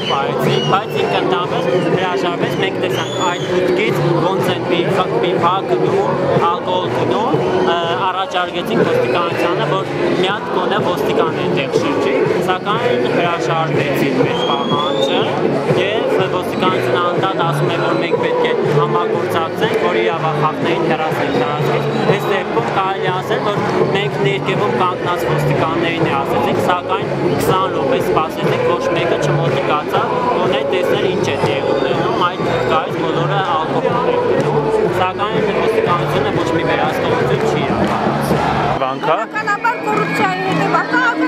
պարեցին, բայց ինքը ընդամենը հրաժարվեց, մենք տեսանք այդ մուտքից ոնց են մի փակ գնում, ալկոհոլ գնում, առաջարկեցինք ոստիկանությանը, որ մի հատ գոնե ոստիկան այնտեղ շրջի, սակայն հրաժարվեցին մեր պահանջը եւ ոստիկանությունը անդադ ասում է, որ մենք պետք է համագործակցենք, որ իրավախախտներին հեռացնենք տարածքից։ Այս դեպքում կարելի ասել, որ մենք ներքևում կանգնած ոստիկաններին ասեցինք, սակայն 20 րոպե սպասեցինք, ոչ մեկը չմոտիկացավ, գոնե տեսնել ինչ է տեղի ունենում, այդ գայից բոլորը ալկոհոլ են գնում, սակայն ոստիկանությունը ոչ մի վերահսկողություն չի իրականացնում։ Բանկա Բնականաբար կոռուպցիայի հետևանքով